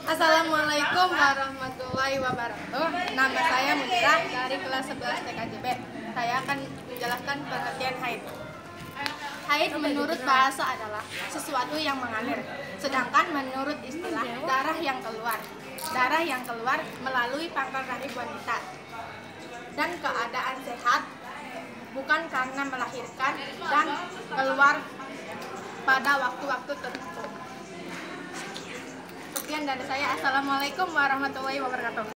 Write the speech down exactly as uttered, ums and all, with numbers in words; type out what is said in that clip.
Assalamualaikum warahmatullahi wabarakatuh. Nama saya Mutira dari kelas sebelas T K J B. Saya akan menjelaskan pengertian haid. Haid menurut bahasa adalah sesuatu yang mengalir, sedangkan menurut istilah darah yang keluar. Darah yang keluar melalui pangkal rahim wanita dan keadaan sehat, bukan karena melahirkan dan keluar pada waktu-waktu tertentu. Sekian dari saya. Assalamualaikum warahmatullahi wabarakatuh.